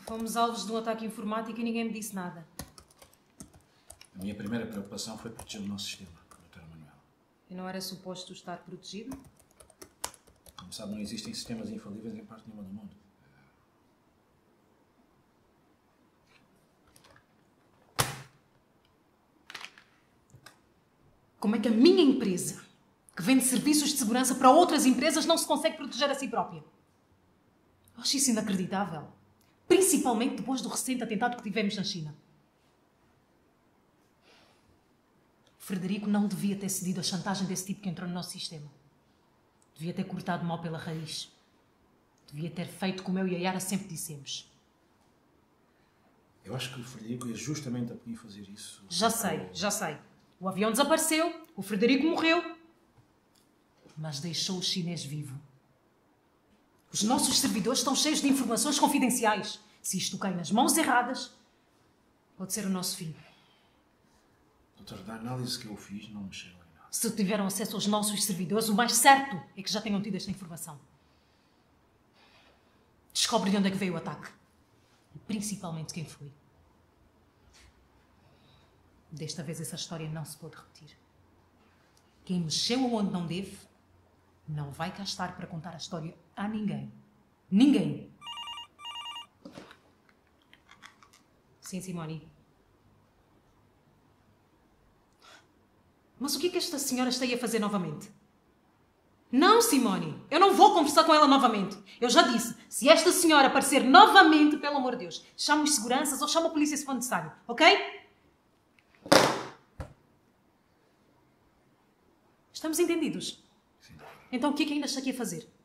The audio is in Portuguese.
Fomos alvos de um ataque informático e ninguém me disse nada. A minha primeira preocupação foi proteger o nosso sistema, Dra. Manuela. E não era suposto estar protegido? Como sabe, não existem sistemas infalíveis em parte nenhuma do mundo. Como é que a minha empresa, que vende serviços de segurança para outras empresas, não se consegue proteger a si própria? Eu acho isso inacreditável. Principalmente depois do recente atentado que tivemos na China. O Frederico não devia ter cedido a chantagem desse tipo que entrou no nosso sistema. Devia ter cortado mal pela raiz. Devia ter feito como eu e a Yara sempre dissemos. Eu acho que o Frederico ia justamente a punir fazer isso. Já sei. O avião desapareceu, o Frederico morreu, mas deixou o chinês vivo. Os nossos servidores estão cheios de informações confidenciais. Se isto cai nas mãos erradas, pode ser o nosso fim. Doutor, da análise que eu fiz, não mexeram em nada. Se tiveram acesso aos nossos servidores, o mais certo é que já tenham tido esta informação. Descobre de onde é que veio o ataque. E principalmente quem foi. Desta vez essa história não se pode repetir. Quem mexeu onde não deve, não vai cá estar para contar a história a ninguém. Ninguém. Sim, Simone. Mas o que é que esta senhora está aí a fazer novamente? Não, Simone. Eu não vou conversar com ela novamente. Eu já disse, se esta senhora aparecer novamente, pelo amor de Deus, chame os seguranças ou chame a polícia se for necessário, ok? Estamos entendidos? Sim. Então o que é que ainda está aqui a fazer?